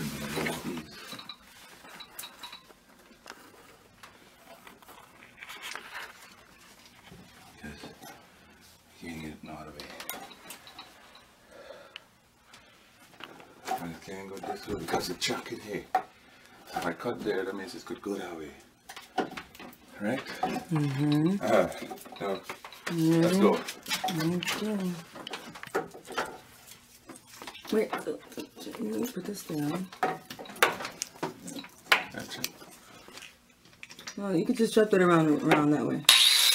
should be one of these. Because you can't get it out of it. And it can't go this way because it's chuck it here. If I cut there, that means it could go that way. Right? Mm-hmm. Now, let's go. Okay. Wait, let me put this down. That's it. Oh, you can just wrap that around that way.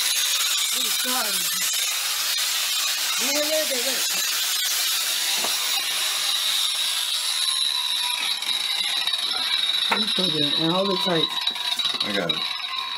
Wait. And hold it tight. I got it.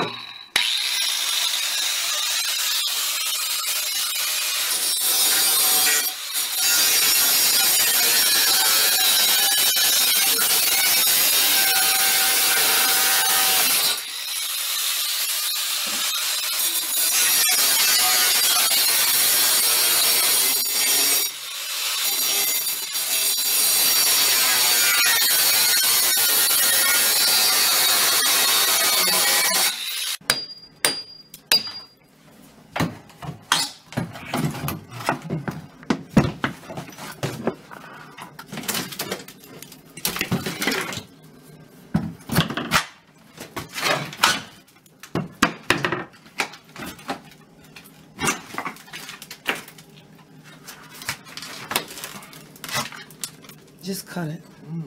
Just cut it.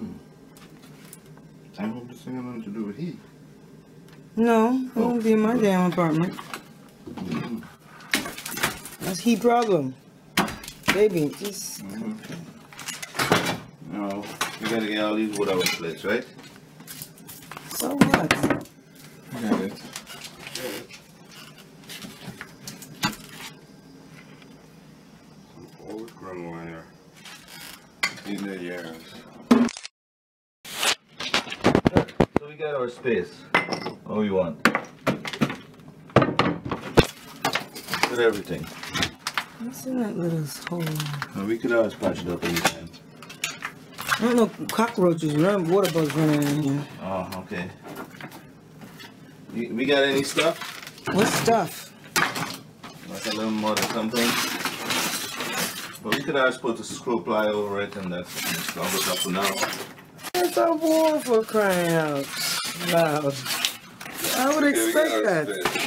I hope this thing has nothing to do with heat. No, it won't be in my damn apartment. That's heat problem. Baby, just... No, you gotta get all these wood out of place, right? So what? I got it. Some old ground wire. In the years. So we got our space. What we want. With everything. What's in that little hole? And we could always patch it up anytime. I don't know, cockroaches, water bugs running in here. Oh, okay. We got any stuff? What stuff? Like a little mud or something? But we could always put a screw ply over it and that's cover it up for now. It's a wall for crying out loud. I would expect that.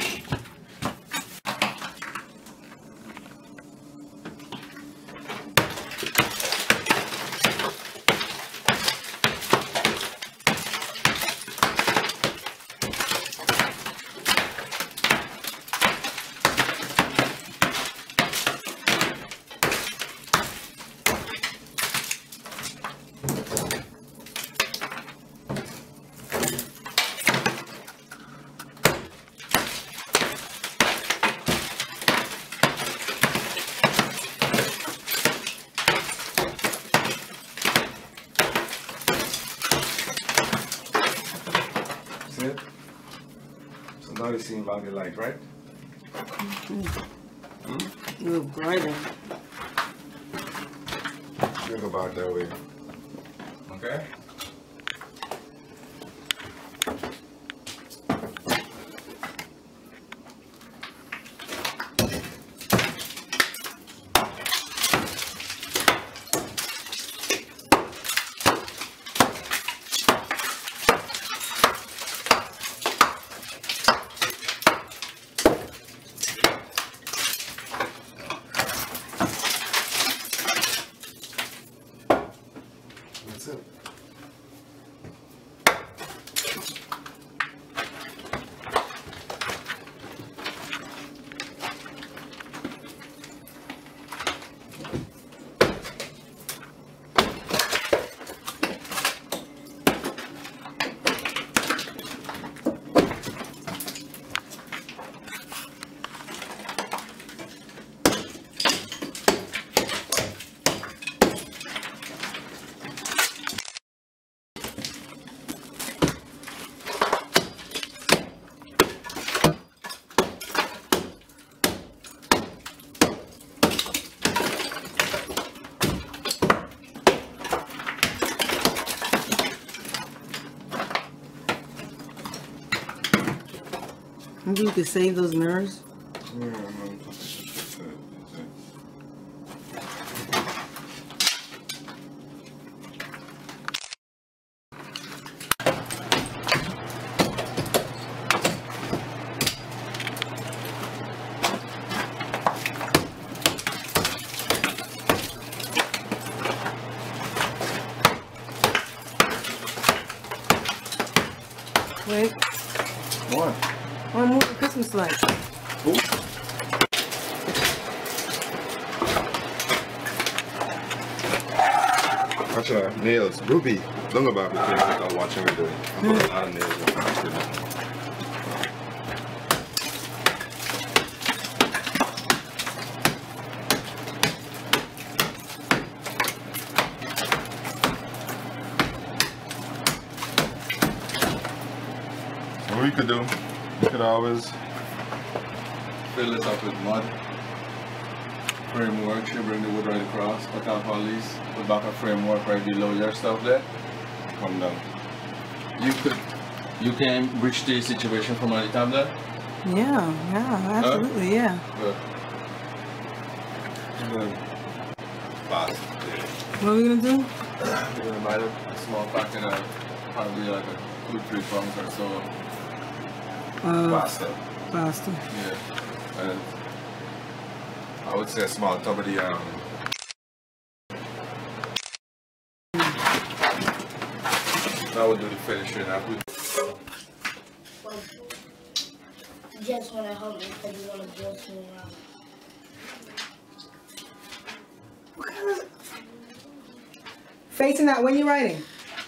So now you see about the light, right? A little brighter. Think about that way. Okay? That's it. Maybe you could save those mirrors. Yeah, Wait. what? One more Christmas lights. Who? Watch her nails. Ruby. Don't go back with me. I'll watch him do it. I put a lot of nails on my What we could do, we could always fill this up with mud, framework, you bring the wood right across, cut off all these, put back a framework right below your stuff there, come down. You can reach the situation from on the top there? Yeah, absolutely, yeah. Good. Good. Fast. What are we gonna do? We're gonna buy a small packet of probably like a 2-3 pounds or so. Pasta. Pasta. Yeah. And I would say a small tub of the that would do the finishing after. You just want to help me because you want to boss me around. What kind of... Facing out, when you writing?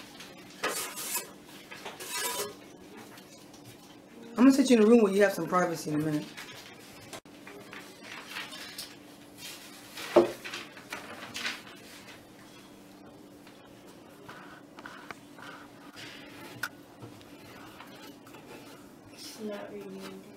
I'm gonna sit you in a room where you have some privacy in a minute. It's not reading.